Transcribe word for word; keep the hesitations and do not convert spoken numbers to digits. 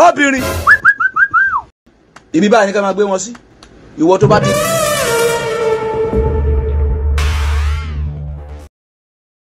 obìnrin ibi báyìí ni ká máa gbé wọn sí ìwọ tó bá ti